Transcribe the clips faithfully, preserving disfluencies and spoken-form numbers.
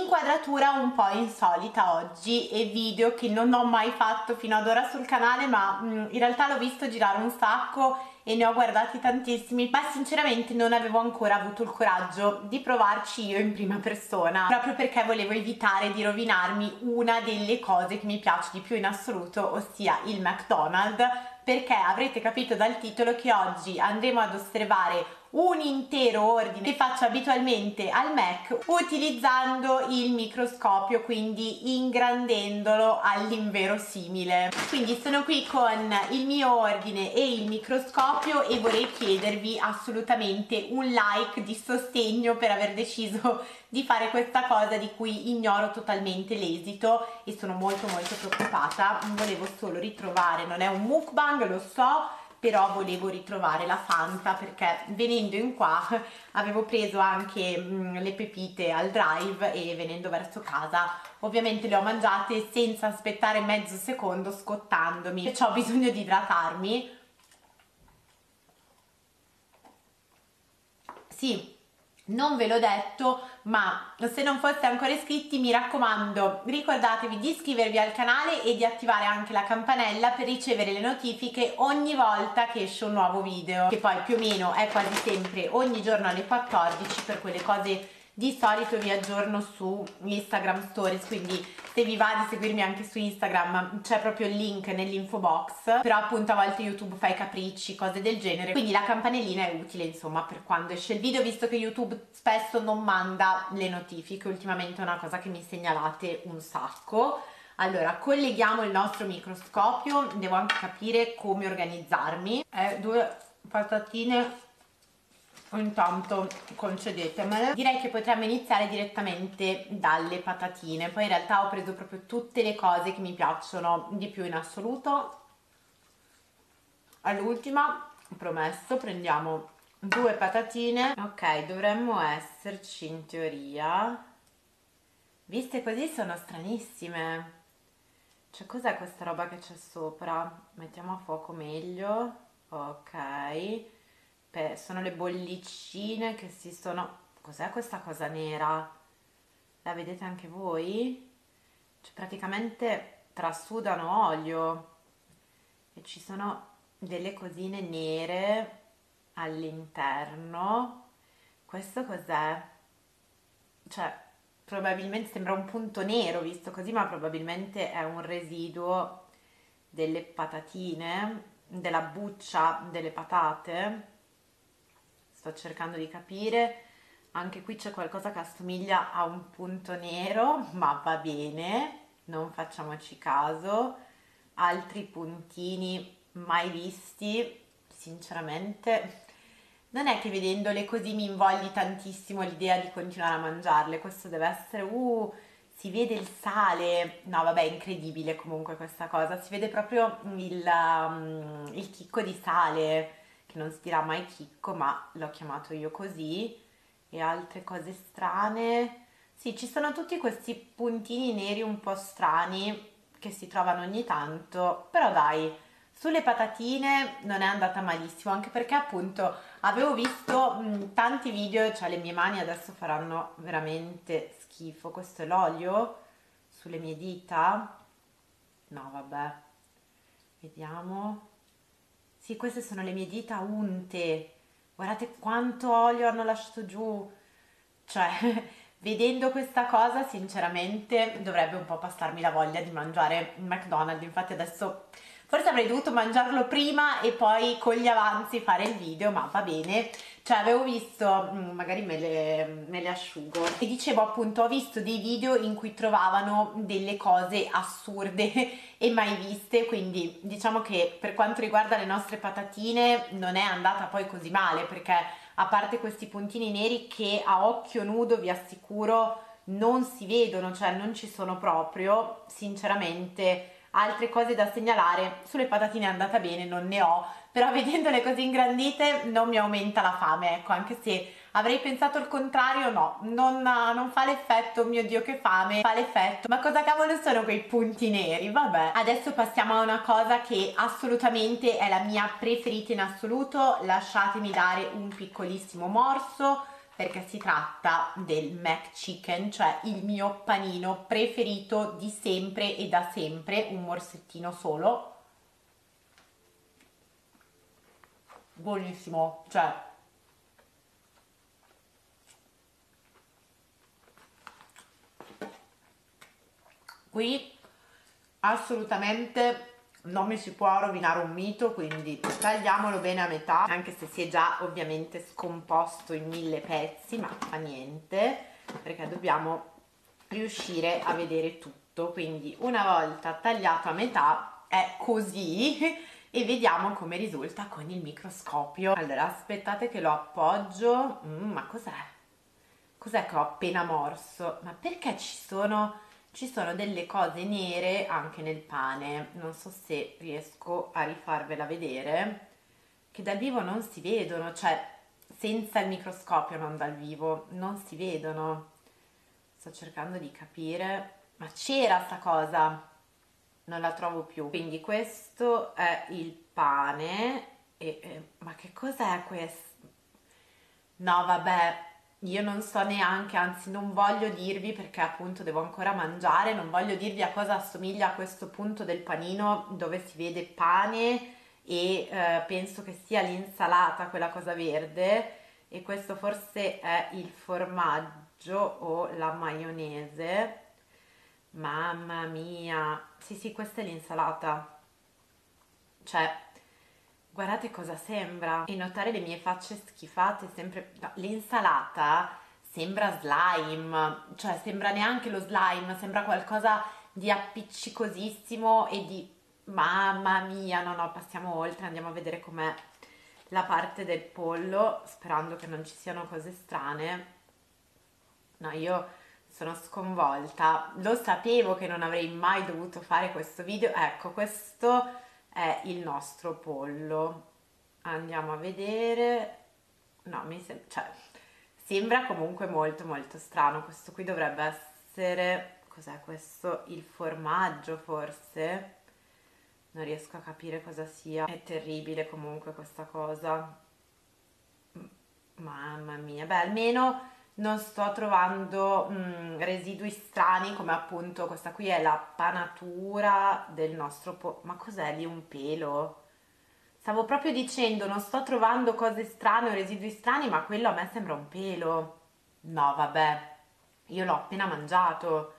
inquadratura un po' insolita oggi e video che non ho mai fatto fino ad ora sul canale, ma mh, in realtà l'ho visto girare un sacco e ne ho guardati tantissimi, ma sinceramente non avevo ancora avuto il coraggio di provarci io in prima persona, proprio perché volevo evitare di rovinarmi una delle cose che mi piace di più in assoluto, ossia il McDonald's, perché avrete capito dal titolo che oggi andremo ad osservare un intero ordine che faccio abitualmente al Mac utilizzando il microscopio, quindi ingrandendolo all'inverosimile. Quindi sono qui con il mio ordine e il microscopio e vorrei chiedervi assolutamente un like di sostegno per aver deciso di fare questa cosa di cui ignoro totalmente l'esito e sono molto molto preoccupata. Volevo solo ritrovare, non è un mukbang, lo so, però volevo ritrovare la Fanta perché venendo in qua avevo preso anche mh, le pepite al drive e venendo verso casa ovviamente le ho mangiate senza aspettare mezzo secondo, scottandomi, perciò ho bisogno di idratarmi. Sì, non ve l'ho detto, ma se non foste ancora iscritti mi raccomando ricordatevi di iscrivervi al canale e di attivare anche la campanella per ricevere le notifiche ogni volta che esce un nuovo video, che poi più o meno è quasi sempre ogni giorno alle quattordici. Per quelle cose di solito vi aggiorno su Instagram Stories, quindi se vi va di seguirmi anche su Instagram c'è proprio il link nell'info box, però appunto a volte YouTube fa i capricci, cose del genere, quindi la campanellina è utile insomma per quando esce il video, visto che YouTube spesso non manda le notifiche. Ultimamente è una cosa che mi segnalate un sacco. Allora, colleghiamo il nostro microscopio, devo anche capire come organizzarmi. Eh, due patatine intanto concedetemele. Direi che potremmo iniziare direttamente dalle patatine, poi in realtà ho preso proprio tutte le cose che mi piacciono di più in assoluto. All'ultima, promesso, prendiamo due patatine. Ok, dovremmo esserci in teoria. Viste così sono stranissime. Cioè, cos'è questa roba che c'è sopra? Mettiamo a fuoco meglio. Ok, sono le bollicine che si sono... Cos'è questa cosa nera? La vedete anche voi? Cioè praticamente trasudano olio e ci sono delle cosine nere all'interno. Questo cos'è? Cioè probabilmente sembra un punto nero visto così, ma probabilmente è un residuo delle patatine, della buccia delle patate. Sto cercando di capire, anche qui c'è qualcosa che assomiglia a un punto nero, ma va bene, non facciamoci caso. Altri puntini mai visti, sinceramente non è che vedendole così mi invogli tantissimo l'idea di continuare a mangiarle. Questo deve essere, uh, si vede il sale, no vabbè, incredibile comunque questa cosa, si vede proprio il, um, il chicco di sale, che non si dirà mai chicco, ma l'ho chiamato io così. E altre cose strane, sì, ci sono tutti questi puntini neri un po' strani che si trovano ogni tanto, però dai, sulle patatine non è andata malissimo, anche perché appunto avevo visto mh, tanti video, cioè le mie mani adesso faranno veramente schifo. Questo è l'olio sulle mie dita, no vabbè, vediamo. Sì, queste sono le mie dita unte, guardate quanto olio hanno lasciato giù, cioè vedendo questa cosa sinceramente dovrebbe un po' passarmi la voglia di mangiare il McDonald's. Infatti adesso forse avrei dovuto mangiarlo prima e poi con gli avanzi fare il video, ma va bene. Cioè avevo visto, magari me le, me le asciugo, e dicevo appunto ho visto dei video in cui trovavano delle cose assurde e mai viste, quindi diciamo che per quanto riguarda le nostre patatine non è andata poi così male, perché a parte questi puntini neri che a occhio nudo vi assicuro non si vedono, cioè non ci sono proprio, sinceramente. Altre cose da segnalare, sulle patatine è andata bene, non ne ho, però vedendole così ingrandite non mi aumenta la fame, ecco, anche se avrei pensato il contrario, no, non, non fa l'effetto, oh mio Dio che fame, fa l'effetto, ma cosa cavolo sono quei punti neri? Vabbè, adesso passiamo a una cosa che assolutamente è la mia preferita in assoluto, lasciatemi dare un piccolissimo morso. perché si tratta del McChicken, cioè il mio panino preferito di sempre e da sempre, un morsettino solo, buonissimo, cioè qui assolutamente non mi si può rovinare un mito, quindi tagliamolo bene a metà, anche se si è già ovviamente scomposto in mille pezzi, ma fa niente, perché dobbiamo riuscire a vedere tutto. Quindi una volta tagliato a metà è così e vediamo come risulta con il microscopio. Allora aspettate che lo appoggio. Mm, ma cos'è? Cos'è che ho appena morso? Ma perché ci sono, ci sono delle cose nere anche nel pane? Non so se riesco a rifarvela vedere, che dal vivo non si vedono, cioè senza il microscopio, non dal vivo, non si vedono. Sto cercando di capire, ma c'era sta cosa, non la trovo più. Quindi questo è il pane e, e- ma che cos'è questo? No, vabbè, io non so neanche, anzi non voglio dirvi perché appunto devo ancora mangiare, non voglio dirvi a cosa assomiglia a questo punto del panino dove si vede pane e eh, penso che sia l'insalata, quella cosa verde, e questo forse è il formaggio o la maionese. Mamma mia, sì sì, questa è l'insalata, cioè guardate cosa sembra e notare le mie facce schifate sempre. No, l'insalata sembra slime, cioè sembra neanche lo slime, sembra qualcosa di appiccicosissimo e di mamma mia. No no, passiamo oltre, andiamo a vedere com'è la parte del pollo, sperando che non ci siano cose strane. No, io sono sconvolta, lo sapevo che non avrei mai dovuto fare questo video. Ecco, questo è il nostro pollo. Andiamo a vedere. No, mi sem- cioè, sembra comunque molto molto strano. Questo qui dovrebbe essere, cos'è questo? Il formaggio forse? Non riesco a capire cosa sia. È terribile comunque questa cosa. Mamma mia, beh, almeno non sto trovando mm, residui strani come appunto questa qui è la panatura del nostro po- ma cos'è lì un pelo? Stavo proprio dicendo, non sto trovando cose strane o residui strani, ma quello a me sembra un pelo. No, vabbè, io l'ho appena mangiato.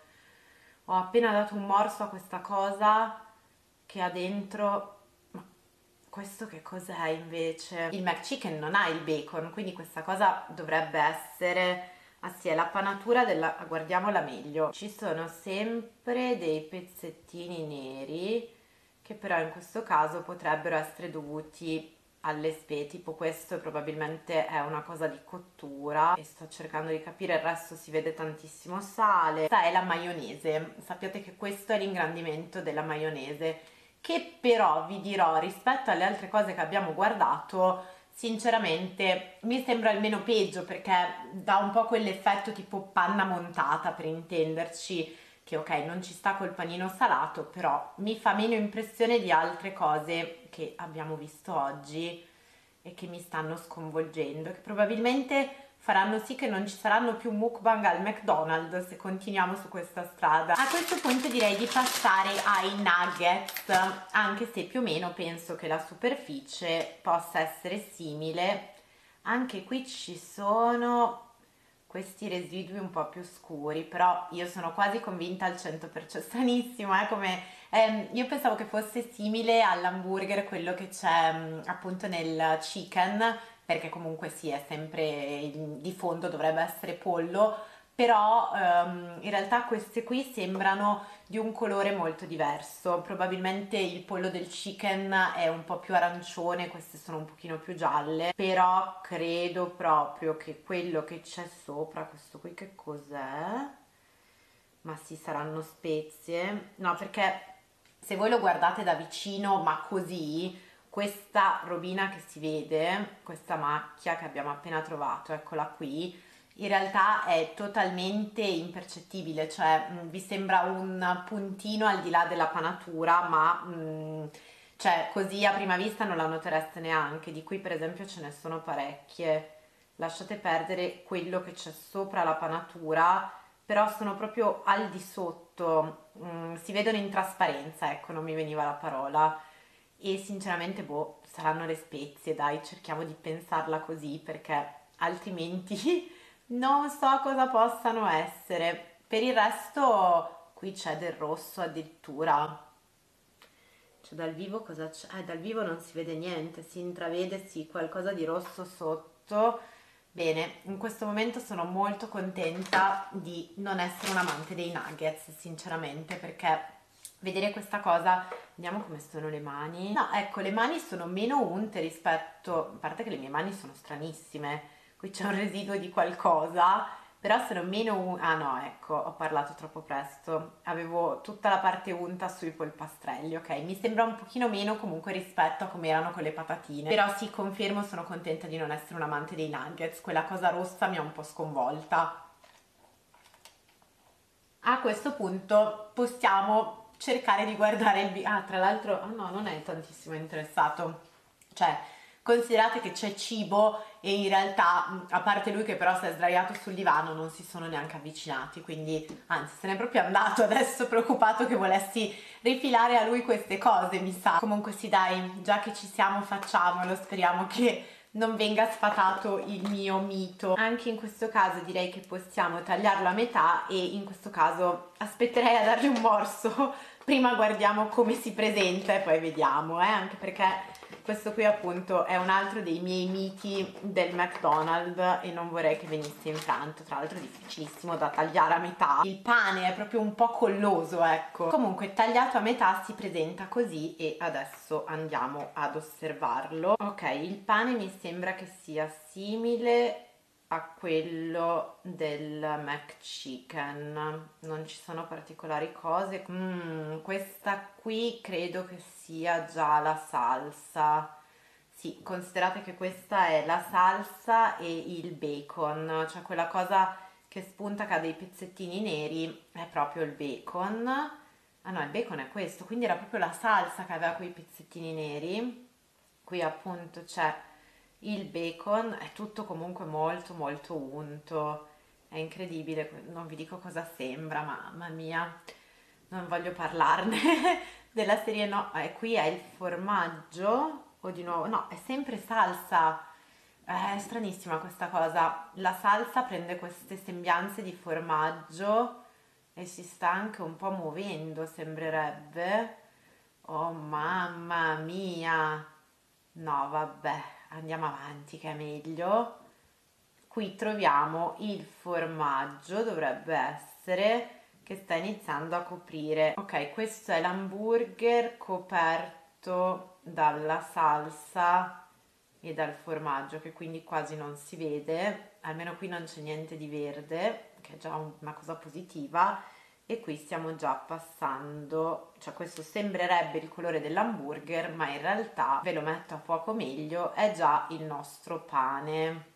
Ho appena dato un morso a questa cosa che ha dentro. Ma questo che cos'è invece? Il McChicken non ha il bacon, quindi questa cosa dovrebbe essere. Ah sì, è la panatura della. Guardiamola meglio. Ci sono sempre dei pezzettini neri che però in questo caso potrebbero essere dovuti alle specie, tipo questo probabilmente è una cosa di cottura e sto cercando di capire, il resto si vede tantissimo sale. Questa è la maionese, sappiate che questo è l'ingrandimento della maionese, che però vi dirò rispetto alle altre cose che abbiamo guardato, sinceramente mi sembra il meno peggio perché dà un po' quell'effetto tipo panna montata, per intenderci, che ok, non ci sta col panino salato, però mi fa meno impressione di altre cose che abbiamo visto oggi e che mi stanno sconvolgendo, che probabilmente faranno sì che non ci saranno più mukbang al McDonald's se continuiamo su questa strada. A questo punto direi di passare ai nuggets, anche se più o meno penso che la superficie possa essere simile. Anche qui ci sono questi residui un po' più scuri, però io sono quasi convinta al cento per cento, stranissimo, eh, come ehm, io pensavo che fosse simile all'hamburger, quello che c'è mm, appunto nel chicken, perché comunque sì, è sempre il- di fondo dovrebbe essere pollo, però ehm, in realtà queste qui sembrano di un colore molto diverso. Probabilmente il pollo del chicken è un po' più arancione, queste sono un pochino più gialle, però credo proprio che quello che c'è sopra, questo qui che cos'è? Ma sì, saranno spezie. No, perché se voi lo guardate da vicino, ma così, questa robina che si vede, questa macchia che abbiamo appena trovato, eccola qui, in realtà è totalmente impercettibile, cioè mh, vi sembra un puntino al di là della panatura, ma mh, cioè, così a prima vista non la notereste neanche. Di qui per esempio ce ne sono parecchie. lasciate perdere quello che c'è sopra la panatura, però sono proprio al di sotto, mm, si vedono in trasparenza, ecco, non mi veniva la parola. E sinceramente, boh, saranno le spezie, dai, cerchiamo di pensarla così perché altrimenti non so cosa possano essere. Per il resto, qui c'è del rosso addirittura. Cioè, dal vivo cosa c'è? Eh, dal vivo non si vede niente, si intravede sì qualcosa di rosso sotto. Bene, in questo momento sono molto contenta di non essere un amante dei nuggets, sinceramente, perché vedere questa cosa, vediamo come sono le mani. No, ecco, le mani sono meno unte rispetto, a parte che le mie mani sono stranissime, qui c'è un residuo di qualcosa, però sono meno un... Ah no, ecco, ho parlato troppo presto. Avevo tutta la parte unta sui polpastrelli, ok? Mi sembra un pochino meno comunque rispetto a come erano con le patatine. Però sì, confermo, sono contenta di non essere un amante dei nuggets. Quella cosa rossa mi ha un po' sconvolta. A questo punto possiamo cercare di guardare il video. Ah, tra l'altro, oh no, non è tantissimo interessato. Cioè, considerate che c'è cibo e in realtà, a parte lui che però si è sdraiato sul divano, non si sono neanche avvicinati, quindi anzi se n'è proprio andato adesso preoccupato che volessi rifilare a lui queste cose, mi sa. Comunque sì, dai, già che ci siamo facciamolo, speriamo che non venga sfatato il mio mito. Anche in questo caso direi che possiamo tagliarlo a metà e in questo caso aspetterei a dargli un morso, prima guardiamo come si presenta e poi vediamo, eh? Anche perché questo qui appunto è un altro dei miei miti del McDonald's e non vorrei che venisse infranto, tra l'altro è difficilissimo da tagliare a metà, il pane è proprio un po' colloso, ecco. Comunque tagliato a metà si presenta così e adesso andiamo ad osservarlo. Ok, il pane mi sembra che sia simile a quello del McChicken, non ci sono particolari cose. Mm, questa qui credo che sia già la salsa. Sì, considerate che questa è la salsa e il bacon, cioè quella cosa che spunta che ha dei pezzettini neri è proprio il bacon. Ah no, il bacon è questo, quindi era proprio la salsa che aveva quei pezzettini neri. Qui appunto c'è il bacon, è tutto comunque molto molto unto, è incredibile, non vi dico cosa sembra, mamma mia, non voglio parlarne della serie, no, eh, qui è il formaggio, o di nuovo, no, è sempre salsa, eh, è stranissima questa cosa, la salsa prende queste sembianze di formaggio e si sta anche un po' muovendo, sembrerebbe, oh mamma mia, no vabbè, andiamo avanti che è meglio. Qui troviamo il formaggio, dovrebbe essere, che sta iniziando a coprire. Ok, questo è l'hamburger coperto dalla salsa e dal formaggio, che quindi quasi non si vede, almeno qui non c'è niente di verde, che è già una cosa positiva. E qui stiamo già passando, cioè questo sembrerebbe il colore dell'hamburger, ma in realtà, ve lo metto a fuoco meglio, è già il nostro pane.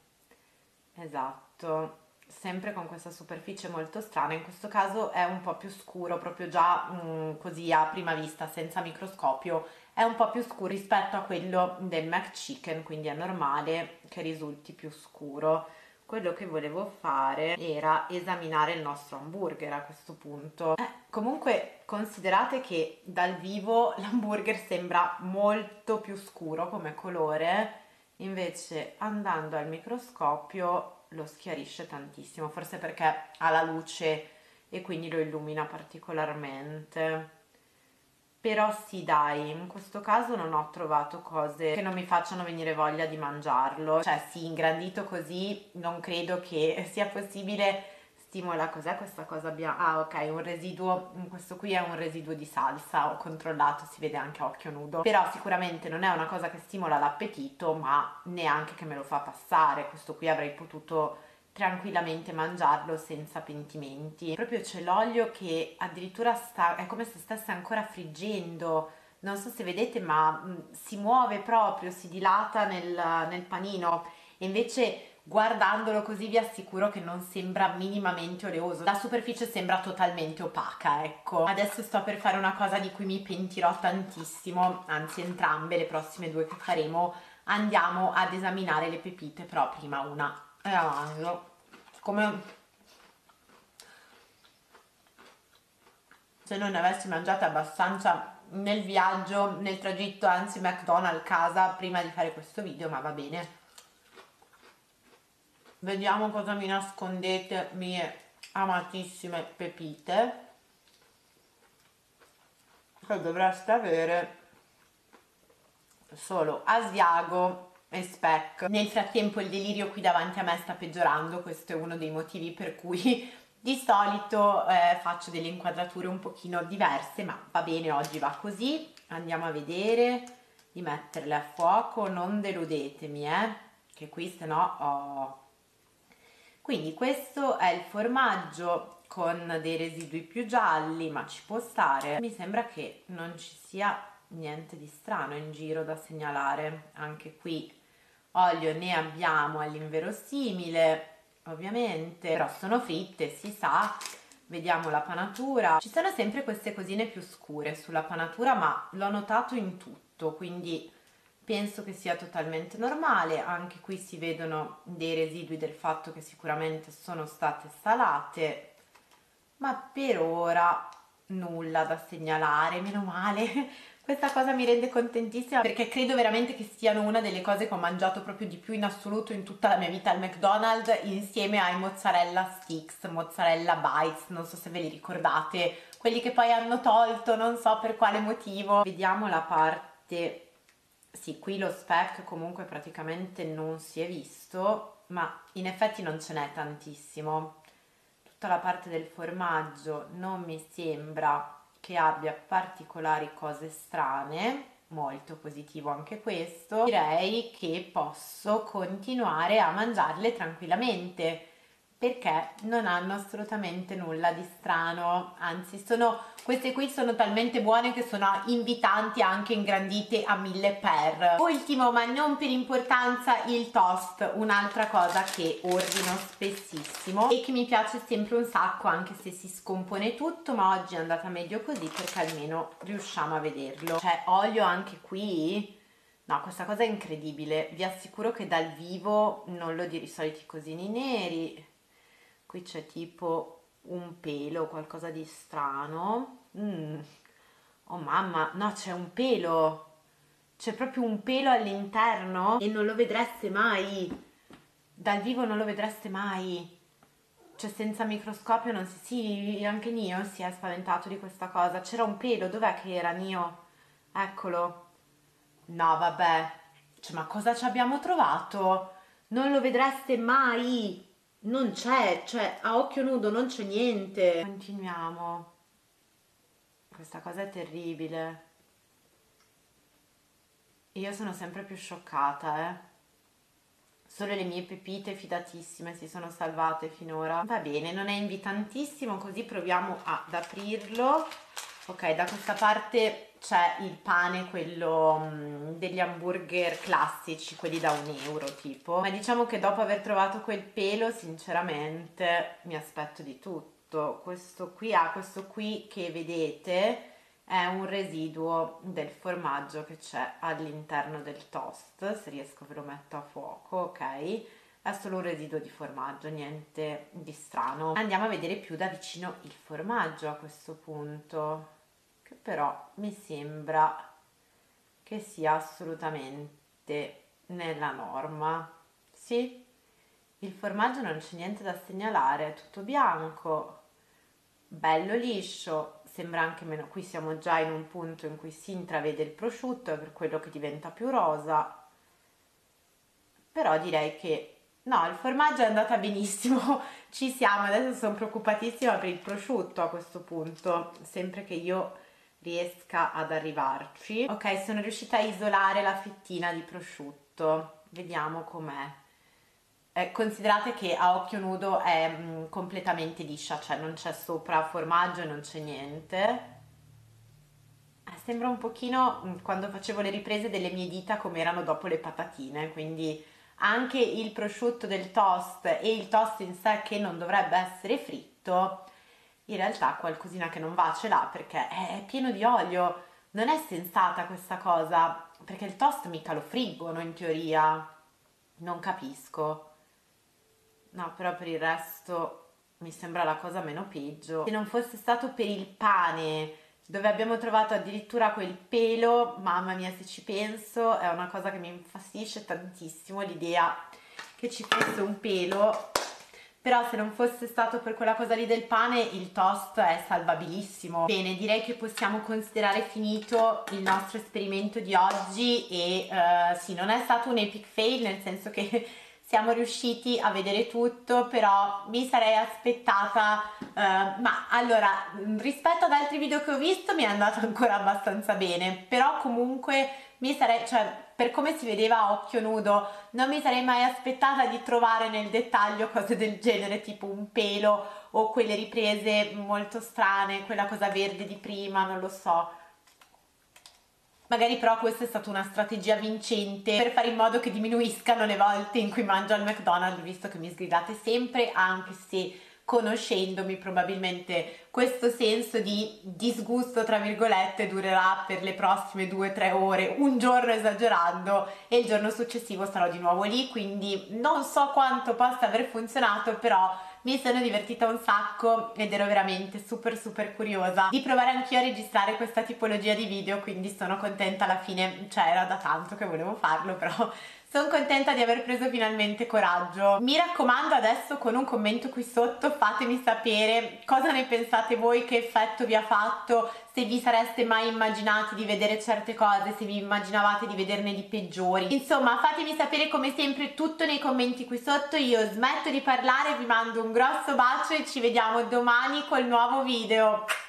Esatto, sempre con questa superficie molto strana, in questo caso è un po' più scuro, proprio già mm, così a prima vista, senza microscopio, è un po' più scuro rispetto a quello del McChicken, quindi è normale che risulti più scuro. Quello che volevo fare era esaminare il nostro hamburger a questo punto. Eh, comunque considerate che dal vivo l'hamburger sembra molto più scuro come colore, invece andando al microscopio lo schiarisce tantissimo, forse perché ha la luce e quindi lo illumina particolarmente. Però sì, dai, in questo caso non ho trovato cose che non mi facciano venire voglia di mangiarlo. Cioè, sì, ingrandito così non credo che sia possibile. Stimola, cos'è questa cosa bianca? Ah, ok, un residuo, questo qui è un residuo di salsa, ho controllato, si vede anche a occhio nudo. Però sicuramente non è una cosa che stimola l'appetito, ma neanche che me lo fa passare. Questo qui avrei potuto tranquillamente mangiarlo senza pentimenti. Proprio c'è l'olio che addirittura sta, è come se stesse ancora friggendo, non so se vedete, ma mh, si muove proprio, si dilata nel, nel panino e invece guardandolo così vi assicuro che non sembra minimamente oleoso, la superficie sembra totalmente opaca, ecco. Adesso sto per fare una cosa di cui mi pentirò tantissimo, anzi entrambe le prossime due che faremo, andiamo ad esaminare le pepite, però prima una e la mangio come se non ne avessi mangiate abbastanza nel viaggio, nel tragitto, anzi McDonald's casa prima di fare questo video, ma va bene. Vediamo cosa mi nascondete, mie amatissime pepite, che dovreste avere solo Asiago e Speck. Nel frattempo il delirio qui davanti a me sta peggiorando, questo è uno dei motivi per cui di solito eh, faccio delle inquadrature un pochino diverse, ma va bene, oggi va così. Andiamo a vedere di metterle a fuoco, non deludetemi, eh, che qui se no ho... Quindi questo è il formaggio con dei residui più gialli, ma ci può stare. Mi sembra che non ci sia niente di strano in giro da segnalare. Anche qui olio ne abbiamo all'inverosimile, ovviamente, però sono fritte, si sa. Vediamo la panatura. Ci sono sempre queste cosine più scure sulla panatura, ma l'ho notato in tutto, quindi penso che sia totalmente normale. Anche qui si vedono dei residui del fatto che sicuramente sono state salate, ma per ora nulla da segnalare, meno male. Questa cosa mi rende contentissima perché credo veramente che siano una delle cose che ho mangiato proprio di più in assoluto in tutta la mia vita al McDonald's, insieme ai mozzarella sticks, mozzarella bites, non so se ve li ricordate, quelli che poi hanno tolto, non so per quale motivo. Vediamo la parte... Sì, qui lo speck comunque praticamente non si è visto, ma in effetti non ce n'è tantissimo. Tutta la parte del formaggio non mi sembra che abbia particolari cose strane, molto positivo anche questo. Direi che posso continuare a mangiarle tranquillamente perché non hanno assolutamente nulla di strano, anzi sono, queste qui sono talmente buone che sono invitanti, anche ingrandite a mille per. Ultimo ma non per importanza il toast, un'altra cosa che ordino spessissimo e che mi piace sempre un sacco anche se si scompone tutto, ma oggi è andata meglio così perché almeno riusciamo a vederlo. C'è olio anche qui? No, questa cosa è incredibile, vi assicuro che dal vivo non lo diri i soliti cosini neri. Qui c'è tipo un pelo, qualcosa di strano. Mm. Oh mamma, no, c'è un pelo. C'è proprio un pelo all'interno e non lo vedreste mai. Dal vivo non lo vedreste mai. Cioè senza microscopio non si... Sì, anche Nio si è spaventato di questa cosa. C'era un pelo, dov'è che era Nio? Eccolo. No, vabbè. Cioè, ma cosa ci abbiamo trovato? Non lo vedreste mai. Non c'è, cioè a occhio nudo non c'è niente. Continuiamo. Questa cosa è terribile. Io sono sempre più scioccata, eh. Solo le mie pepite fidatissime si sono salvate finora. Va bene, non è invitantissimo, così proviamo ad aprirlo. Ok, da questa parte c'è il pane, quello mh, degli hamburger classici, quelli da un euro tipo. Ma diciamo che dopo aver trovato quel pelo, sinceramente, mi aspetto di tutto. Questo qui, ah, questo qui che vedete è un residuo del formaggio che c'è all'interno del toast. Se riesco ve lo metto a fuoco, ok? È solo un residuo di formaggio, niente di strano. Andiamo a vedere più da vicino il formaggio a questo punto, che però mi sembra che sia assolutamente nella norma. Sì, il formaggio non c'è niente da segnalare, è tutto bianco, bello liscio, sembra anche meno, qui siamo già in un punto in cui si intravede il prosciutto, è per quello che diventa più rosa, però direi che no, il formaggio è andata benissimo, ci siamo, adesso sono preoccupatissima per il prosciutto a questo punto, sempre che io riesca ad arrivarci. Ok, sono riuscita a isolare la fettina di prosciutto, vediamo com'è. Eh, considerate che a occhio nudo è mh, completamente liscia, cioè non c'è sopra formaggio e non c'è niente. Eh, Sembra un pochino mh, quando facevo le riprese delle mie dita come erano dopo le patatine, quindi anche il prosciutto del toast e il toast in sé che non dovrebbe essere fritto, in realtà qualcosina che non va ce l'ha perché è pieno di olio. Non è sensata questa cosa, perché il toast mica lo friggono in teoria. Non capisco. No, però per il resto mi sembra la cosa meno peggio. Se non fosse stato per il pane, dove abbiamo trovato addirittura quel pelo, mamma mia, se ci penso, è una cosa che mi infastidisce tantissimo l'idea che ci fosse un pelo. Però se non fosse stato per quella cosa lì del pane, il toast è salvabilissimo. Bene, direi che possiamo considerare finito il nostro esperimento di oggi e uh, sì, non è stato un epic fail, nel senso che siamo riusciti a vedere tutto, però mi sarei aspettata, uh, ma allora, rispetto ad altri video che ho visto mi è andato ancora abbastanza bene, però comunque mi sarei, cioè, per come si vedeva a occhio nudo, non mi sarei mai aspettata di trovare nel dettaglio cose del genere, tipo un pelo o quelle riprese molto strane, quella cosa verde di prima, non lo so. Magari però questa è stata una strategia vincente per fare in modo che diminuiscano le volte in cui mangio al McDonald's, visto che mi sgridate sempre, anche se conoscendomi probabilmente questo senso di disgusto tra virgolette durerà per le prossime due tre ore, un giorno esagerando, e il giorno successivo sarò di nuovo lì, quindi non so quanto possa aver funzionato, però mi sono divertita un sacco ed ero veramente super super curiosa di provare anch'io a registrare questa tipologia di video, quindi sono contenta alla fine, cioè era da tanto che volevo farlo, però sono contenta di aver preso finalmente coraggio. Mi raccomando, adesso con un commento qui sotto fatemi sapere cosa ne pensate voi, che effetto vi ha fatto, se vi sareste mai immaginati di vedere certe cose, se vi immaginavate di vederne di peggiori. Insomma, fatemi sapere come sempre tutto nei commenti qui sotto. Io smetto di parlare, vi mando un grosso bacio e ci vediamo domani col nuovo video.